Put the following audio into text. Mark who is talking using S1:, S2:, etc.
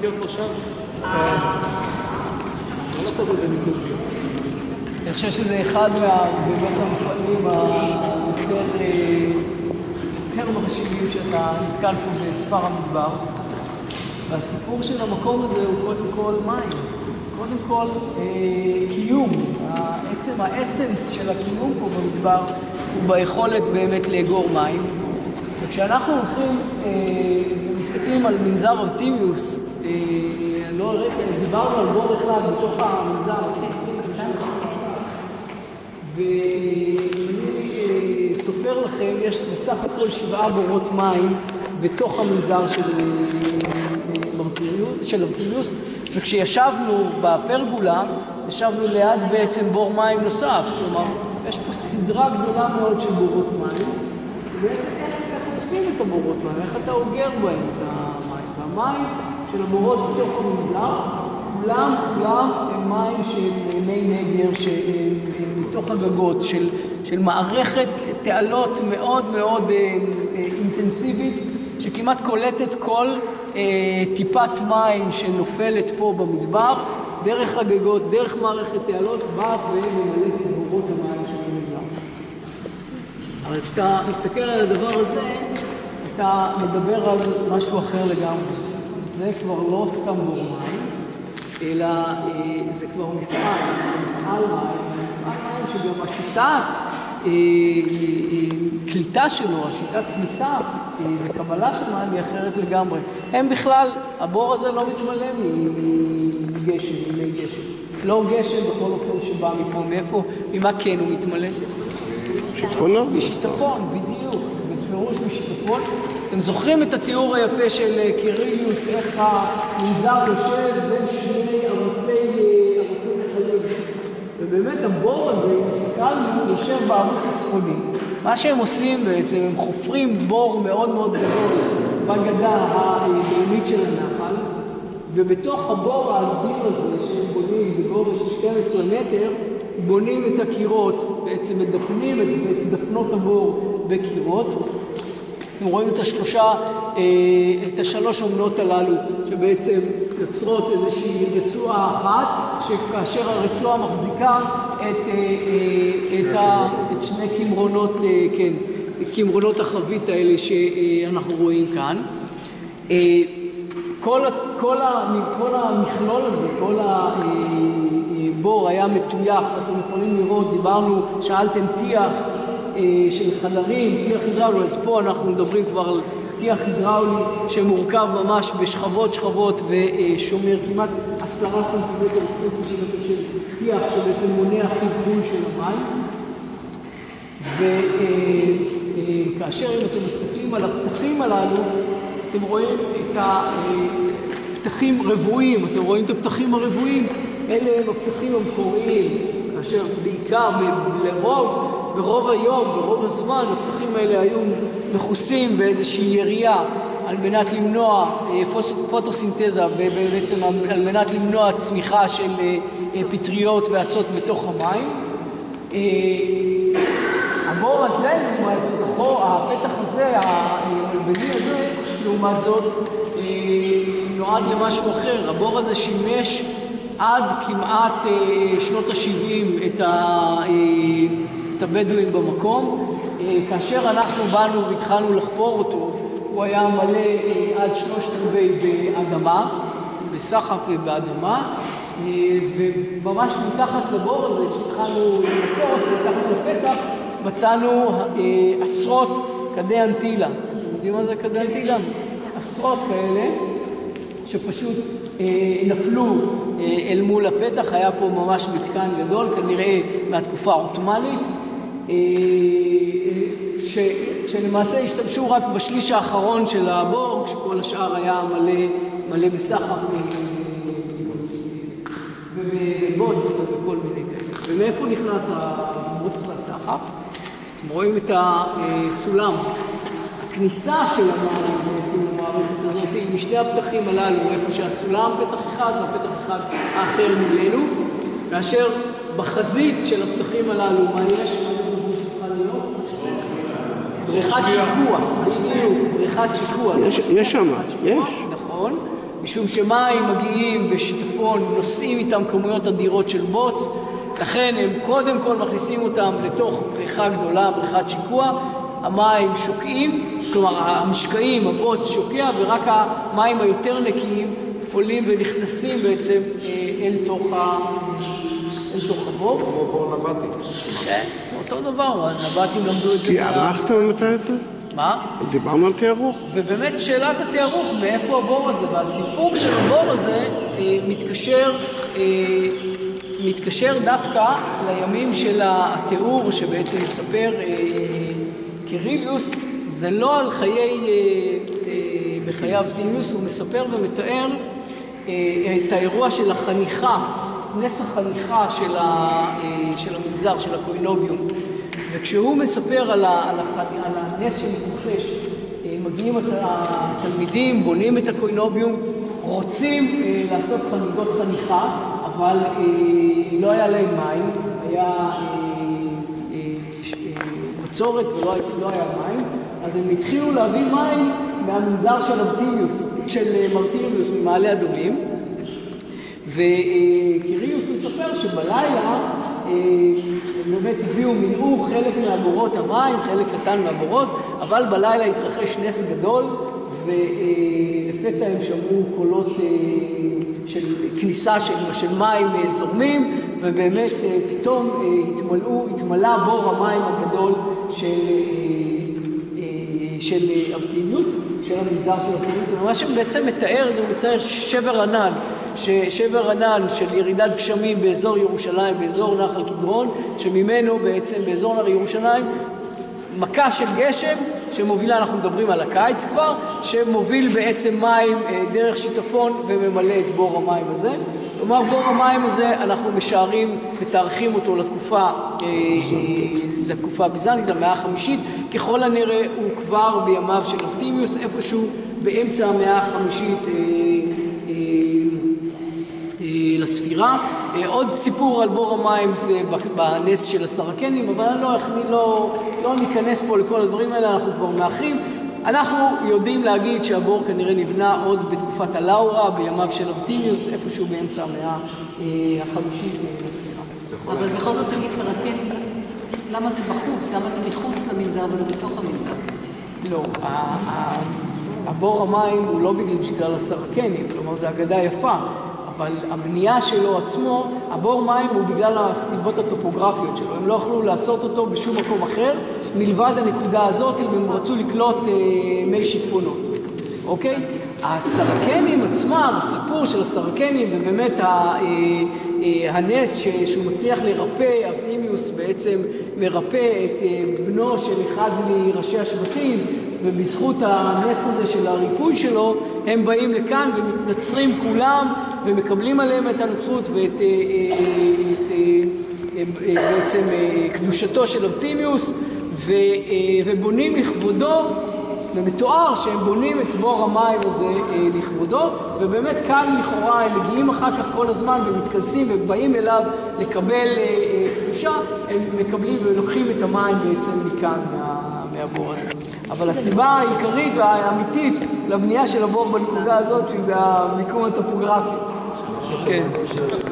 S1: להוציא אותו שם. לא לעשות איזה ניתוק.
S2: אני חושב שזה אחד באמת המפעלים היותר מרשימים שאתה נתקל פה בספר המדבר. והסיפור של המקום הזה הוא קודם כל מים. קודם כל קיום. בעצם האסנס של הקיום פה במדבר הוא ביכולת באמת לאגור מים. וכשאנחנו הולכים ומסתכלים על מנזר אבטימיוס, לא הראיתי, אז דיברנו על בור אחד בתוך המנזר, ואני סופר לכם, יש בסך הכל 7 בורות מים בתוך המנזר של אבטימיוס, וכשישבנו בפרגולה, ישבנו ליד בעצם בור מים נוסף, כלומר, יש פה סדרה גדולה מאוד של בורות מים, ובעצם איך אוספים את הבורות מים, איך אתה אוגר בהם את המים, והמים של הבורות בתוך המנזר, כולם הם מים שהם מי נגר, שהם מתוך הגגות, של מערכת תעלות מאוד מאוד אינטנסיבית, שכמעט קולטת כל טיפת מים שנופלת פה במדבר, דרך הגגות, דרך מערכת תעלות, באה וממלאת את בורות המים של המנזר. אבל כשאתה מסתכל על הדבר הזה, אתה מדבר על משהו אחר לגמרי. זה כבר לא סתם בור מים, אלא זה כבר מפעל מים שגם השיטת קליטה שלו, השיטת כניסה וקבלה של מים היא אחרת לגמרי. הם בכלל, הבור הזה לא מתמלא מגשם, ממי גשם. לא גשם בכל אופן שבא מפה, מאיפה, ממה כן הוא מתמלא?
S3: שיטפונות?
S2: משיטפון, בדיוק, בפירוש משיטפון. אתם זוכרים את התיאור היפה של קיריליוס, איך המנזר יושב בין שני ערוצי נחלים. ובאמת הבור הזה, אם הסתכלנו, יושב בערוץ הצפוני. מה שהם עושים בעצם, הם חופרים בור מאוד מאוד גדול בגדה הדרומית של הנחל, ובתוך הבור האדיר הזה שהם בונים בגובה של 12 מטר, בונים את הקירות, בעצם מדפנים את דפנות הבור בקירות. אתם רואים את השלוש אומנות הללו, שבעצם יוצרות איזושהי רצועה אחת, שכאשר הרצועה מחזיקה את שני כמרונות, כן, כמרונות החבית האלה שאנחנו רואים כאן. כל המכלול הזה, כל הבור היה מטויח, אתם יכולים לראות, דיברנו, שאלתם טיח של חדרים, טיח הידראולי, אז פה אנחנו מדברים כבר על טיח הידראולי שמורכב ממש בשכבות ושומר כמעט 10 סנטימטר של טיח שבעצם מונע חיבור של המים. וכאשר אם אתם מסתכלים על הפתחים הללו, אתם רואים את הפתחים רבועים, אתם רואים את הפתחים הרבועים, אלה הם הפתחים המקוריים, כאשר בעיקר ברוב היום, ברוב הזמן, הפתחים האלה היו מכוסים באיזושהי ירייה על מנת למנוע פוטוסינתזה, בעצם על מנת למנוע צמיחה של פטריות ואצות בתוך המים. הבור הזה, לעומת זאת, הפתח הזה, המלבני הזה, לעומת זאת, נועד למשהו אחר. הבור הזה שימש עד כמעט שנות ה-70 את הבדואים במקום. כאשר אנחנו באנו והתחלנו לחפור אותו, הוא היה מלא עד 3/4 באדמה, בסחף ובאדמה, וממש מתחת לבור הזה, כשהתחלנו לחפור, מתחת לפתח, מצאנו עשרות כדי אנטילה. אתם יודעים מה זה כדי אנטילה? עשרות כאלה שפשוט נפלו אל מול הפתח. היה פה ממש מתקן גדול, כנראה מהתקופה האותומנית, שלמעשה השתמשו רק בשליש האחרון של הבור, כשכל השאר היה מלא בסחף ובוץ ובכל מיני כאלה. ומאיפה נכנס הבוץ והסחף? אתם רואים את הסולם. הכניסה של המערכת הזאת היא משני הפתחים הללו, איפה שהסולם פתח אחד והפתח אחד האחר מולנו, כאשר בחזית של הפתחים הללו, מה יש? בריכת שיקוע, בריכת שיקוע.
S3: יש שם, יש.
S2: נכון. משום שמים מגיעים בשיטפון, נושאים איתם כמויות אדירות של בוץ, לכן הם קודם כל מכניסים אותם לתוך בריכה גדולה, בריכת שיקוע, המים שוקעים, כלומר המשקעים, הבוץ שוקע, ורק המים היותר נקיים עולים ונכנסים בעצם אל תוך הבור.
S3: כמו בור נבטים.
S2: כן, אותו דבר, הנבטים למדו את זה.
S3: כי ערכתם את זה?
S2: מה?
S3: דיברנו על תיארוך.
S2: ובאמת שאלת התיארוך, מאיפה הבור הזה? והסיפור של הבור הזה מתקשר דווקא לימים של התיאור שבעצם מספר קריליוס, זה לא על בחיי אבטימיוס, הוא מספר ומתאר את האירוע של החניכה, נס החניכה של המנזר, של הקוינוביום. וכשהוא מספר על הנס שמתרחש, מגיעים התלמידים, בונים את הקוינוביום, רוצים לעשות חגיגות חניכה, אבל לא היה להם מים, היה בצורת ולא היה מים, אז הם התחילו להביא מים מהמנזר של אבטימיוס, של מרטימיוס ממעלה אדומים, וקריליוס מספר שבלילה הם באמת מילאו חלק מהבורות המים, חלק קטן מהבורות, אבל בלילה התרחש נס גדול, ולפתע הם שמעו קולות של כניסה של מים זורמים, ובאמת פתאום התמלא בור המים הגדול של אבטימיוס, של המנזר של אבטימיוס, ומה שהוא בעצם מתאר, זה הוא מצייר שבר ענן של ירידת גשמים באזור ירושלים, באזור נחל קדרון, שממנו בעצם באזור נחל ירושלים, מכה של גשם שמובילה, אנחנו מדברים על הקיץ כבר, שמוביל בעצם מים דרך שיטפון וממלא את בור המים הזה. כלומר, בור המים הזה אנחנו משערים ותארכים אותו לתקופה הביזנטית, למאה החמישית. ככל הנראה הוא כבר בימיו של אבטימיוס, איפשהו באמצע המאה החמישית לספירה. עוד סיפור על בור המים זה בנס של הסרקנים, אבל לא ניכנס פה לכל הדברים האלה, אנחנו כבר מאחרים. אנחנו יודעים להגיד שהבור כנראה נבנה עוד בתקופת הלאורה, בימיו של אבטימיוס, איפשהו באמצע המאה החמישית לספירה.
S1: אבל בכל זאת תגיד סרקנים, למה זה בחוץ? למה זה מחוץ למנזר ולא בתוך המנזר?
S2: לא, הבור המים הוא לא בגלל הסרקנים, כלומר זה אגדה יפה. אבל הבנייה שלו עצמו, הבור מים הוא בגלל הסיבות הטופוגרפיות שלו. הם לא יכלו לעשות אותו בשום מקום אחר, מלבד הנקודה הזאת, אם הם רצו לקלוט מי שיטפונות. אוקיי? הסרקנים עצמם, הסיפור של הסרקנים, ובאמת הנס שהוא מצליח לרפא, אבטימיוס בעצם מרפא את בנו של אחד מראשי השבטים, ובזכות הנס הזה של הריפוי שלו, הם באים לכאן ומתנצרים כולם, ומקבלים עליהם את הנצרות ואת בעצם קדושתו של אבטימיוס, ובונים לכבודו, ומתואר שהם בונים את בור המים הזה לכבודו, ובאמת כאן לכאורה הם מגיעים אחר כך כל הזמן ומתכנסים ובאים אליו לקבל קדושה, הם מקבלים ולוקחים את המים בעצם מכאן מהבור הזה. אבל הסיבה העיקרית והאמיתית לבנייה של הבור בנקודה הזאת, שזה המיקום הטופוגרפי. כן.